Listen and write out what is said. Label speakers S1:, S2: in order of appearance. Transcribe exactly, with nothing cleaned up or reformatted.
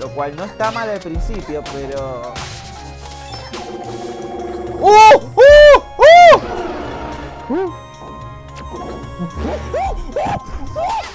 S1: Lo cual no está mal al principio, pero... ¡Uh! ¡Uh! ¡Uh!